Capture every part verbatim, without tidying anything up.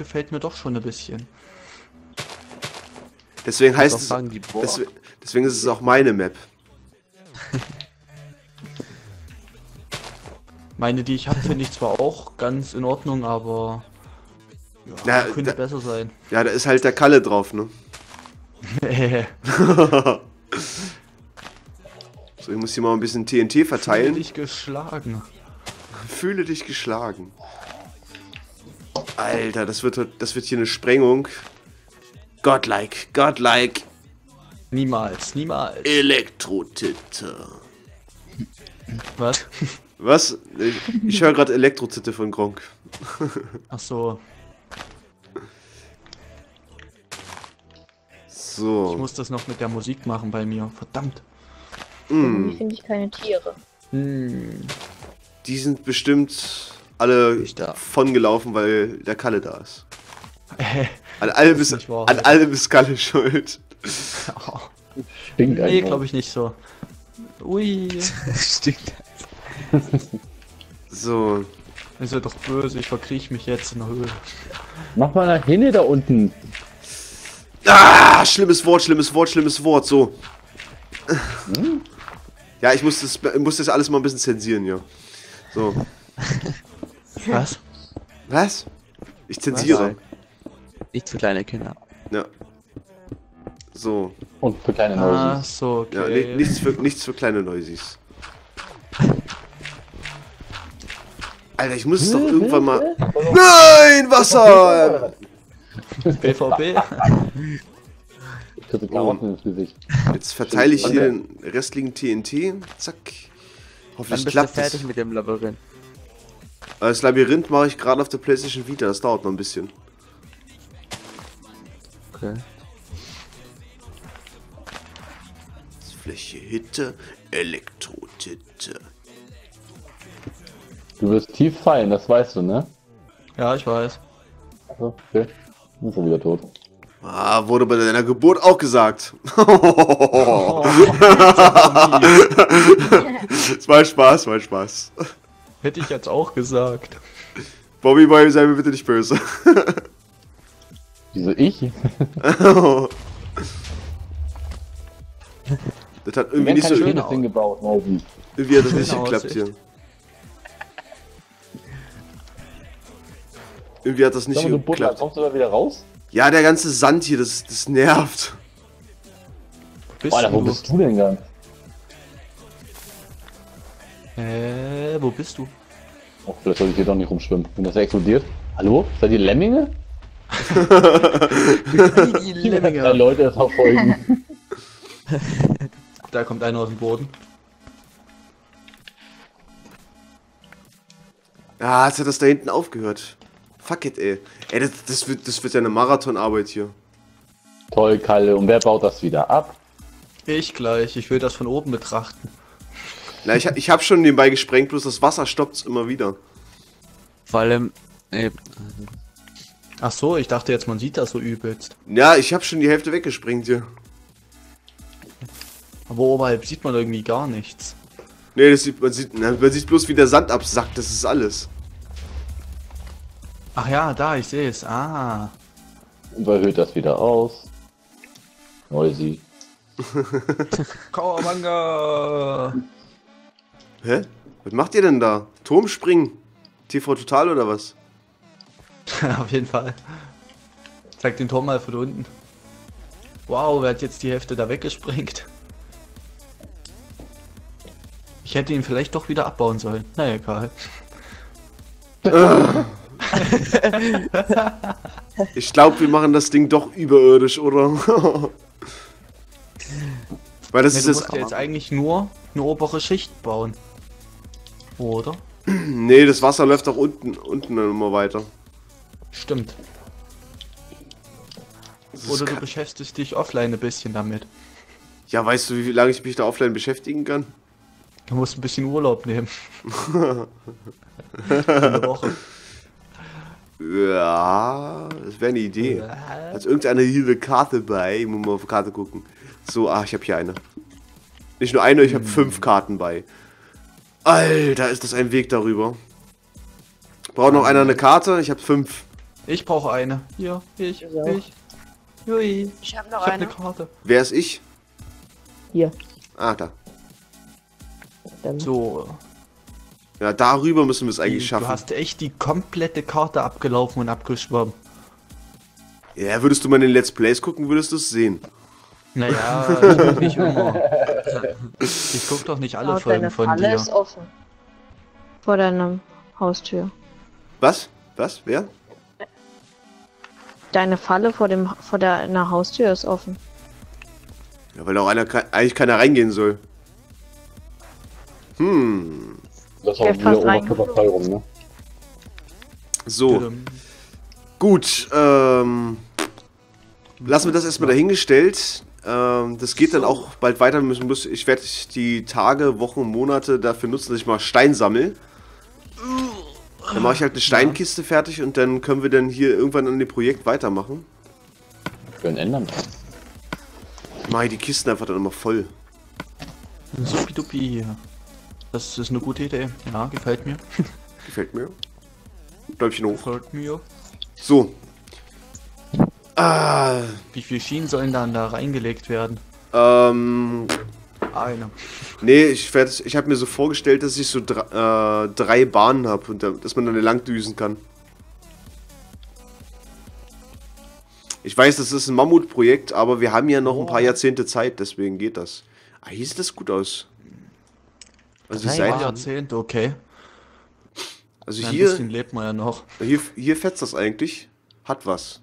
gefällt mir doch schon ein bisschen. Deswegen heißt es, sagen, die deswegen, deswegen ist es auch meine Map. Meine, die ich habe, finde ich zwar auch ganz in Ordnung, aber ja, Ja, könnte da, besser sein. ja, da ist halt der Kalle drauf, ne? So, ich muss hier mal ein bisschen T N T verteilen. Fühle dich geschlagen. Fühle dich geschlagen. Alter, das wird, das wird hier eine Sprengung. Godlike, godlike. Niemals, niemals. Elektrotitte. Was? Was? Ich, ich höre gerade Elektrotitte von Gronk. Ach so. Ich So. muss das noch mit der Musik machen bei mir. Verdammt. Irgendwie finde ich keine Tiere. Hm. Die sind bestimmt alle Ich da. von gelaufen, weil der Kalle da ist. Äh, An allem Das ist ist, nicht wahr, an Alter. allem ist Kalle schuld. oh. Stinkt Nee, einfach. glaube ich nicht so. Ui. Stinkt. So. Ist ja doch böse, ich verkriech mich jetzt in der Höhle. Mach mal nach hinten da unten. Ah, schlimmes Wort, schlimmes Wort, schlimmes Wort. So. Ja, ich muss das, ich muss das alles mal ein bisschen zensieren, ja. So. Was? Was? Ich zensiere. Nicht für kleine Kinder. Ja. So. Und für kleine Ah, Neusis. so, Ja, okay. ni- nichts für, nichts für kleine Neusis. Alter, ich muss es doch irgendwann mal... Nein, Wasser! B V B? Ich kriege Karotten ins Gesicht. Jetzt verteile ich hier den restlichen T N T. Zack. Dann Hoffentlich bist du klappt fertig das. mit dem Labyrinth. Das Labyrinth mache ich gerade auf der PlayStation Vita. Das dauert noch ein bisschen. Okay. Fläche Hitte, Elektrotitte. Du wirst tief fallen, das weißt du, ne? Ja, ich weiß. Also, okay. Dann ist er wieder tot. Ah, wurde bei deiner Geburt auch gesagt. Oh, Es war Spaß, war Spaß. hätte ich jetzt auch gesagt. Bobby Boy, sei mir bitte nicht böse. Wieso ich? Das hat Wir irgendwie haben nicht so, kein schön schönes aus. Ding gebaut, Moby. irgendwie hat das nicht Schöne geklappt Aussicht. hier. Irgendwie hat das nicht Sag mal, du Butler, geklappt. kommst du da wieder raus? Ja, der ganze Sand hier, das, das nervt. Bist Alter, wo du? bist du denn ganz? Äh, wo bist du? Oh, vielleicht soll ich hier doch nicht rumschwimmen. Wenn das explodiert. Hallo? Seid ihr Lemminge? Die Drei Lemminge. Leute das verfolgen. Da kommt einer aus dem Boden. Ja, jetzt hat das da hinten aufgehört. Fuck it, ey. Ey, das, das, wird, das wird ja eine Marathonarbeit hier. Toll, Kalle. Und wer baut das wieder ab? Ich gleich, ich will das von oben betrachten. Na, ich, ich habe schon nebenbei gesprengt, bloß das Wasser stoppt immer wieder. Vor allem, äh, Ach so, ich dachte jetzt, man sieht das so übelst. Ja, ich habe schon die Hälfte weggesprengt hier. Aber oberhalb sieht man irgendwie gar nichts. Nee, das sieht, man, sieht, na, man sieht bloß, wie der Sand absackt, das ist alles. Ach ja, da, ich sehe es. Ah. Und wer hört das wieder aus? Noisy. Kawabanga! Hä? Was macht ihr denn da? Turmspringen? T V Total oder was? Auf jeden Fall. Zeig den Tor mal von unten. Wow, wer hat jetzt die Hälfte da weggesprengt? Ich hätte ihn vielleicht doch wieder abbauen sollen. Na egal. Ich glaube, wir machen das Ding doch überirdisch, oder? Weil das Nee, ist du jetzt... musst ja jetzt eigentlich nur eine obere Schicht bauen. Oder? Nee, das Wasser läuft auch unten, unten dann immer weiter. Stimmt. Das ist Oder du ka- beschäftigst dich offline ein bisschen damit. ja, weißt du, wie lange ich mich da offline beschäftigen kann? Du musst ein bisschen Urlaub nehmen. Eine Woche. Ja, das wäre eine Idee. Hat irgendeiner hier eine Karte bei? Ich muss mal auf die Karte gucken. So, ach, ich habe hier eine. Nicht nur eine, ich habe fünf Karten bei. Alter, ist das ein Weg darüber. Braucht noch einer eine Karte? Ich habe fünf. Ich brauche eine. Hier, ich, Ich auch. ich. Hui. Ich habe Ich noch habe eine. eine Karte. Wer ist ich? Hier. Ah, da. Dann. So. Ja, darüber müssen wir es eigentlich Die, schaffen. du hast echt die komplette Karte abgelaufen und abgeschwommen. Ja, würdest du mal in den Let's Plays gucken, würdest du es sehen. Naja, ich guck nicht immer. Ich guck doch nicht alle Laut, Folgen deine von Falle dir. ist offen. Vor deiner Haustür. Was? Was? Wer? Deine Falle vor dem vor deiner Haustür ist offen. Ja, weil auch einer, eigentlich keiner reingehen soll. Hm. Das Der war ist wieder fast oberkörperfrei rum, ne? So, gut. Ähm, lassen wir das erstmal dahingestellt. Ähm, das geht dann auch bald weiter. Müssen, muss, ich werde die Tage, Wochen, Monate dafür nutzen, dass ich mal Stein sammle. Dann mache ich halt eine Steinkiste fertig und dann können wir dann hier irgendwann an dem Projekt weitermachen. Können ändern. Mach ich die Kisten einfach dann immer voll. Supidupi. Das ist eine gute Idee. Ja, gefällt mir. Gefällt mir. Däumchen hoch. Gefällt mir. So. Ah, Wie viele Schienen sollen dann da reingelegt werden? ähm, Eine. nee, ich, werd- ich habe mir so vorgestellt, dass ich so dr äh, drei Bahnen habe und da, dass man dann lang düsen kann. Ich weiß, das ist ein Mammutprojekt, aber wir haben ja noch ein paar Jahrzehnte Zeit, deswegen geht das. Ah, hier sieht das gut aus. Also, die Drei Seite, Jahrzehnte, okay. also Ja, ein hier, bisschen lebt man ja noch. hier, hier fetzt das eigentlich. Hat was.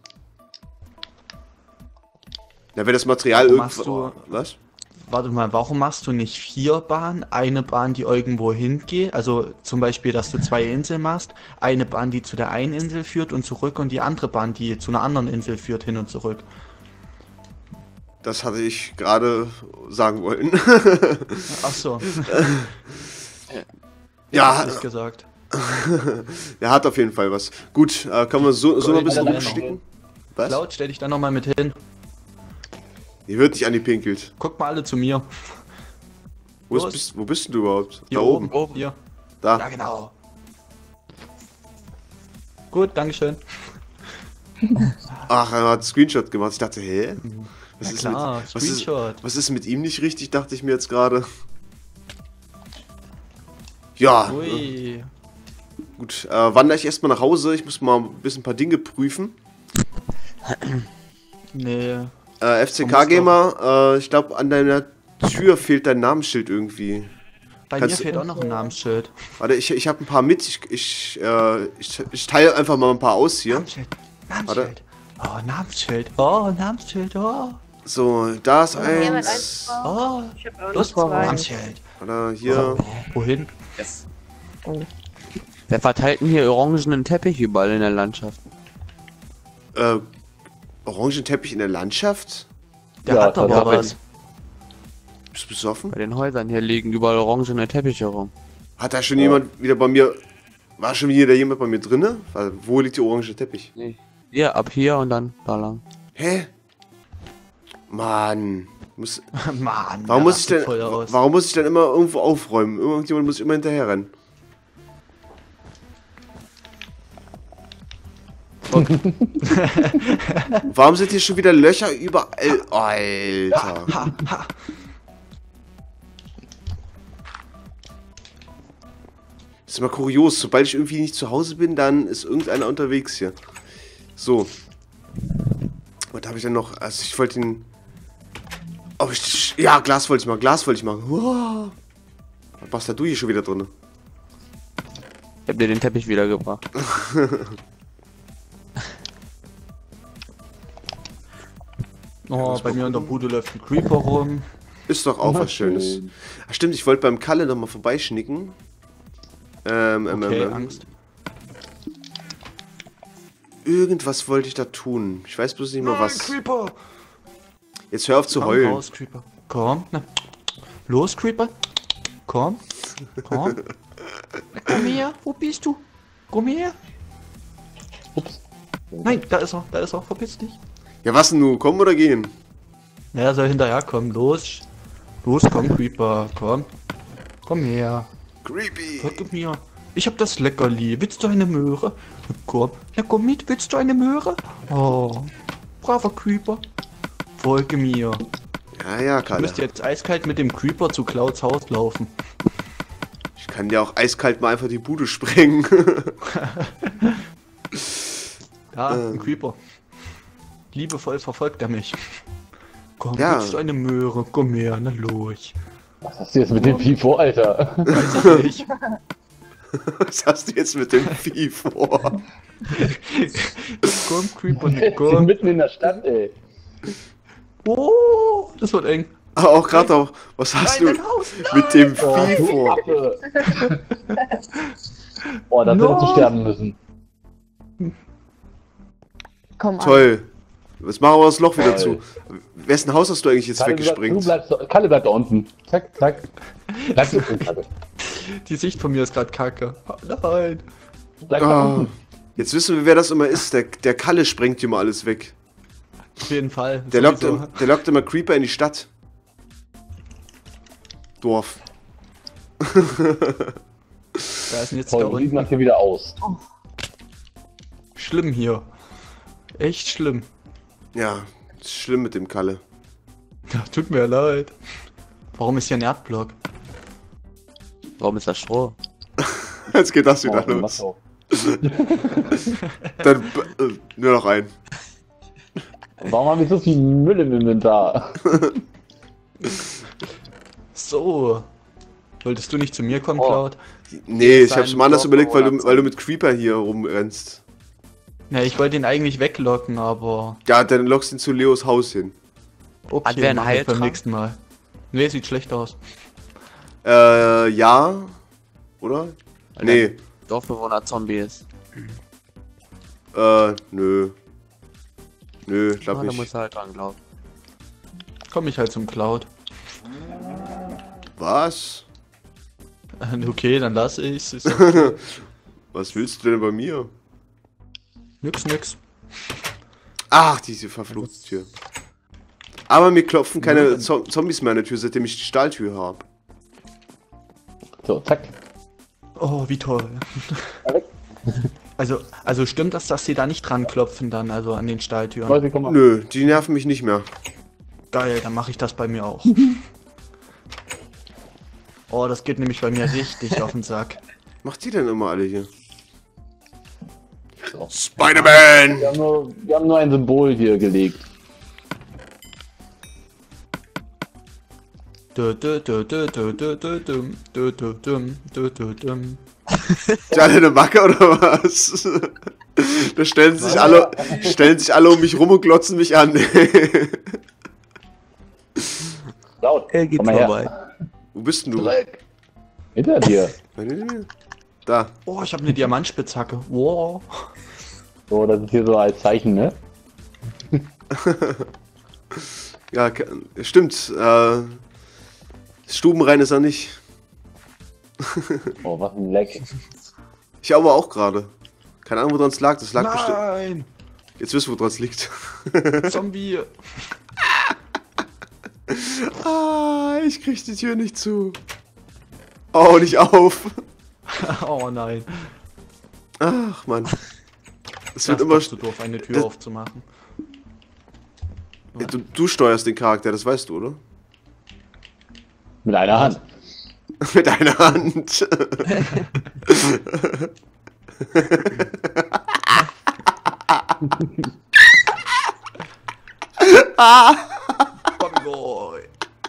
Na, wenn das Material Warum machst irgendwo... du- Was? Warte mal, warum machst du nicht vier Bahnen? Eine Bahn, die irgendwo hingeht, also zum Beispiel, dass du zwei Inseln machst, eine Bahn, die zu der einen Insel führt und zurück und die andere Bahn, die zu einer anderen Insel führt, hin und zurück. Das hatte ich gerade sagen wollen. Ach so, Ja, nicht gesagt. er hat auf jeden Fall was. Gut, äh, kann man so, so noch ein bisschen Gold- rumsticken? Was? Cloud, stell dich da nochmal mit hin. Hier wird nicht angepinkelt. Guck mal alle zu mir. Wo, ist, Los. bist, wo bist denn du überhaupt? Hier da oben. oben. Hier. Da. Ja, genau. Gut, dankeschön. Ach, er hat einen Screenshot gemacht. Ich dachte, hä? Was, Na ist, klar, mit, was, ist, Screenshot. was ist mit ihm nicht richtig, dachte ich mir jetzt gerade. Ja, äh, Ui. gut. Äh, wandere ich erstmal nach Hause. Ich muss mal ein bisschen ein paar Dinge prüfen. Nee. Äh, F C Man K muss Gamer, äh, ich glaube, an deiner Tür fehlt dein Namensschild irgendwie. Bei Kannst mir du- fehlt auch noch ein Namensschild. Warte, ich, ich habe ein paar mit. Ich, ich, äh, ich, ich teile einfach mal ein paar aus hier. Namensschild. Namensschild. Oh, Namensschild. Oh, Namensschild. Oh. So, da ist Jemand eins. eins drauf? Oh. Ich habe auch Los, noch zwei. Namensschild. Oder hier. Oh, wohin? Wer verteilt denn hier orangenen Teppich überall in der Landschaft? Äh, Orangenteppich in der Landschaft? Der Ja, hat aber ja, was. Bist du besoffen? Bei den Häusern hier liegen überall orangene Teppiche rum. Hat da schon jemand wieder bei mir. War schon wieder jemand bei mir drinne? Weil, wo liegt der orange Teppich? Nee. Hier, ab hier und dann da lang. Hä? Mann. Muss, Mann, warum, der muss ich denn, rastet voll aus. warum muss ich denn immer irgendwo aufräumen? Irgendjemand muss immer hinterher rennen. Warum sind hier schon wieder Löcher überall? Alter. Ha, ha. Das ist immer kurios. Sobald ich irgendwie nicht zu Hause bin, dann ist irgendeiner unterwegs hier. So. Was habe ich denn noch? Also ich wollte den... Oh, ich, ja, Glas wollte ich machen. Glas wollte ich machen. Wow. Was machst da du hier schon wieder drin? Ich hab dir den Teppich wiedergebracht. Oh, bei mir in der Bude läuft ein Creeper rum. Ist doch auch was Schönes. Ach, stimmt, ich wollte beim Kalle noch mal vorbeischnicken. Ähm, ähm, Okay, ähm, Angst. Irgendwas wollte ich da tun. Ich weiß bloß nicht mehr was. Creeper! Jetzt hör auf zu Komm heulen. raus, Creeper. Komm, na. Los, Creeper. Komm. Komm. Na, komm her. Wo bist du? Komm her. Ups. Nein, da ist er. Da ist er. Verpiss dich. Ja, was denn nun? Kommen oder gehen? Ja, er soll hinterherkommen. Los. Los, komm, Creeper. Komm. Komm her. Creepy. Gib mir. Ich hab das Leckerli. Willst du eine Möhre? Komm, ja komm mit. Willst du eine Möhre? Oh, braver Creeper. Folge mir. Ja, ja, Ich Kalle. müsste jetzt eiskalt mit dem Creeper zu Clouds Haus laufen. Ich kann ja auch eiskalt mal einfach die Bude sprengen. Da, Ähm. ein Creeper. Liebevoll verfolgt er mich. Komm, Ja. willst du eine Möhre? Komm her, na los. Was hast du jetzt mit dem Vieh vor, Alter? Weiß ich nicht. Was hast du jetzt mit dem Vieh vor? Komm, Creeper, Wir sind komm. mitten in der Stadt, ey. Oh, das wird eng. Aber auch gerade auch, was hast Nein, du mein Haus, mit dem Oh, Vieh du vor? Affe. Oh, da hättest du No. sterben müssen. Komm an. Toll. Jetzt machen wir das Loch wieder Toll. zu. Wessen Haus hast du eigentlich jetzt Kalle, du weggesprengt? bleibst, Kalle bleibt da unten. Zack, zack. Bleib da unten, Kalle. Die Sicht von mir ist gerade kacke. Nein. Bleib da Ah, unten. jetzt wissen wir, wer das immer ist. Der, der Kalle sprengt hier mal alles weg. Auf jeden Fall. Der lockt, Sowieso. im- der lockt immer Creeper in die Stadt. Dorf. Da ist jetzt Toll, da wie sieht unten. das hier wieder aus? Schlimm hier. Echt schlimm. Ja, ist schlimm mit dem Kalle. Ja, tut mir leid. Warum ist hier ein Erdblock? Warum ist das Stroh? Jetzt geht das wieder Oh, mach los. doch. Dann b- äh, nur noch ein. Warum haben wir so viel Müll im Inventar? So. Wolltest du nicht zu mir kommen, Oh. Cloud? Nee, ich Sein hab's mal anders Dorf überlegt, weil du, oder weil du mit Creeper hier rumrennst. Ja, ich wollte ihn eigentlich weglocken, aber... Ja, dann lockst du ihn zu Leos Haus hin. Okay, Hat wer einen mach ich beim Heiltrank? nächsten Mal. Nee, sieht schlecht aus. Äh, ja. Oder? Weil Nee, der Dorfbewohner Zombie ist. äh, nö. Nö, Ah, glaub da nicht. muss er halt dran glauben. Komm ich halt zum Cloud. Was? Äh, Okay, dann lass ich's. Ist ja Was willst du denn bei mir? nix, nix. Ach, diese verfluchte Tür. Aber mir klopfen keine Ja. Zo Zombies mehr an der Tür, seitdem ich die Stahltür habe. So, zack. Oh, wie toll. Alex. Also, also stimmt das, dass sie da nicht dran klopfen dann, also an den Stahltüren? Leute, komm mal. Nö, die nerven mich nicht mehr. Geil, dann mache ich das bei mir auch. Oh, das geht nämlich bei mir richtig auf den Sack. Macht die denn immer alle hier? So. Spider-Man! Wir haben, nur, wir haben nur ein Symbol hier gelegt. Dö, dö, dö, dö, dö, dö, dö, düm, dö, dö, düm, dö, dö, düm. Ist alle eine Macke oder was? Da stellen sich alle, stellen sich alle um mich rum und glotzen mich an. Laut. Er geht komm mal her. vorbei. Wo bist denn du? Dreck. Hinter dir. Da. Oh, ich habe eine Diamantspitzhacke. Wow. So, das ist hier so als Zeichen, ne? Ja, ke- stimmt. Äh, stubenrein ist er nicht. Oh, was ein Leck. Ich aber auch gerade. Keine Ahnung, woran es lag. Das lag bestimmt. Nein! Jetzt wissen wir, woran es liegt. Zombie! Ah, ich krieg die Tür nicht zu. Oh, nicht auf. Oh nein. Ach, Mann. Es Das wird ist immer. zu doof, eine Tür das- aufzumachen. Du, du steuerst den Charakter, das weißt du, oder? Mit einer Hand. Mit einer Hand. Zombie Boy!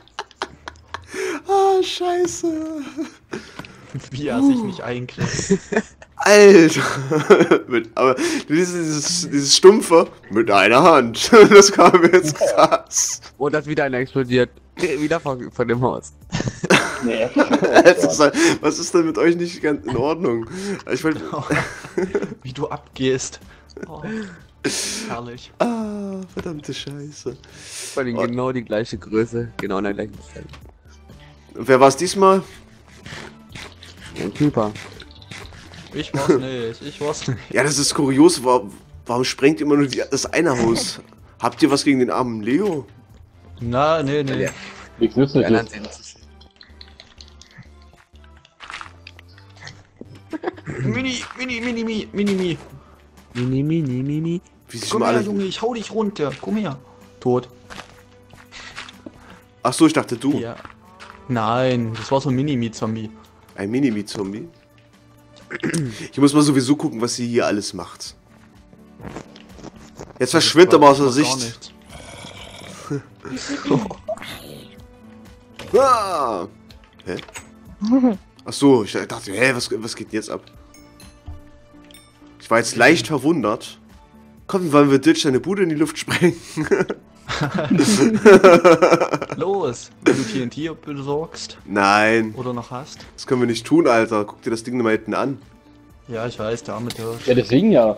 Ah, scheiße. Wie er sich nicht einkriegt. Alter. mit, aber dieses, dieses, dieses Stumpfe mit einer Hand. Das kam mir jetzt krass. Und das wieder einer explodiert. Wieder von, von dem Haus. Nee. Das ist, halt- was ist denn mit euch nicht ganz in Ordnung? Ich wollte. Wie du abgehst. Oh, herrlich. Ah, verdammte Scheiße. Vor allem Oh. genau die gleiche Größe, genau an der gleichen Stelle. Und wer war es diesmal? Ein Creeper. Ich war's nicht, ich war's nicht. Ja, das ist kurios. Wa- Warum sprengt immer nur die, das eine Haus? Habt ihr was gegen den armen Leo? Na, nee, nee. Ja. Nichts Die anderen nützliches. sehen zu schön. Mini, Mini, Mini, Mini, Mini, Mini. Mini, mini, mini. Wie sich Komm mal her, alle... Junge, ich hau dich runter. Komm her. Tot. Ach so, ich dachte du. Ja. Nein, das war so ein Mini-Mi-Zombie. Ein Mini-Mi-Zombie. Ich muss mal sowieso gucken, was sie hier alles macht. Jetzt verschwindet er mal aus der Gar Sicht. nichts. Ah! Hä? Ach so, ich dachte, hä, was, was geht denn jetzt ab? Ich war jetzt leicht verwundert. Komm, wollen wir Ditch deine Bude in die Luft sprengen? Los, wenn du T N T besorgst Nein, oder noch hast. das können wir nicht tun, Alter. Guck dir das Ding mal hinten an. Ja, ich weiß, der arme Hirsch. Ja, deswegen ja.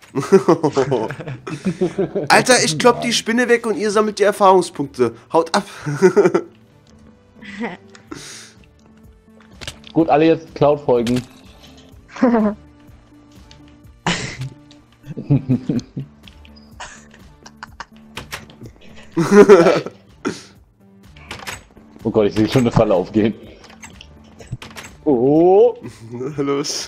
Alter, ich klopp die Spinne weg und ihr sammelt die Erfahrungspunkte. Haut ab. Gut, alle jetzt Cloud folgen. Oh Gott, ich sehe schon eine Falle aufgehen. Oh. Los.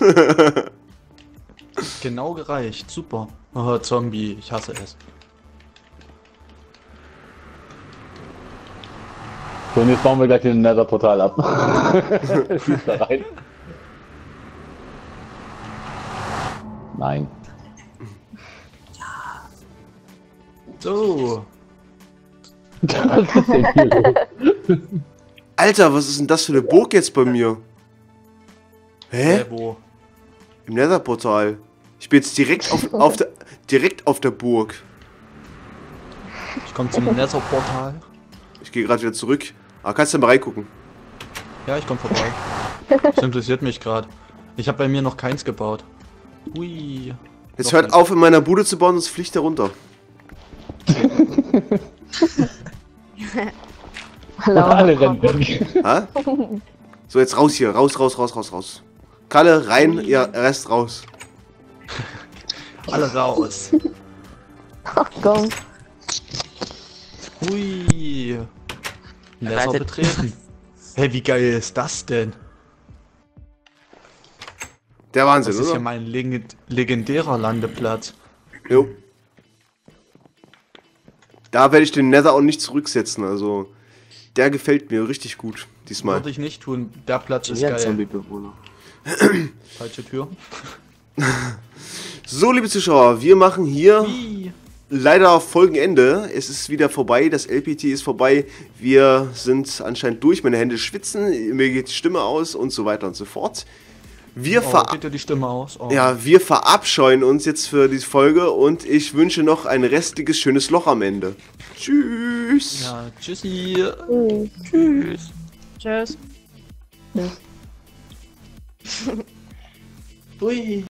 Genau gereicht, super. Oh, Zombie, ich hasse es. So, und jetzt bauen wir gleich den Nether-Portal ab. Fliegt da rein. Nein. So, Was ist denn hier los? Alter, was ist denn das für eine Burg jetzt bei mir? Hä? äh, wo? Im Nether-Portal. Ich bin jetzt direkt auf, auf der direkt auf der Burg. Ich komme zum Nether-Portal. Ich gehe gerade wieder zurück. Ah, kannst du mal reingucken? Ja, ich komme vorbei. Das interessiert mich gerade. Ich habe bei mir noch keins gebaut. Hui. Jetzt Noch hört keins. auf, in meiner Bude zu bauen, sonst fliegt er runter. Und alle rennen weg. Ha? So, jetzt raus hier. Raus, raus, raus, raus, raus. Kalle, rein, ihr Rest raus. Alle raus. Ach komm. Hui. Nether Wartet. betreten. Hey, wie geil ist das denn? Der Wahnsinn, Das ist ja oder? mein legend legendärer Landeplatz. Jo. Da werde ich den Nether auch nicht zurücksetzen, also der gefällt mir richtig gut diesmal. Würde ich nicht tun. Der Platz ist Ja, geil. Zombie-Bewohner. Falsche Tür. So, liebe Zuschauer, wir machen hier Hui. leider Folgenende. Es ist wieder vorbei, das L P T ist vorbei. Wir sind anscheinend durch, meine Hände schwitzen, mir geht die Stimme aus und so weiter und so fort. Wir, Oh, ver geht dir die Stimme aus? Oh. ja, wir verabscheuen uns jetzt für die Folge und ich wünsche noch ein restliches schönes Loch am Ende. Tschüss. Ja, tschüssi. Tschüss. Tschüss. Tschüss. Hui.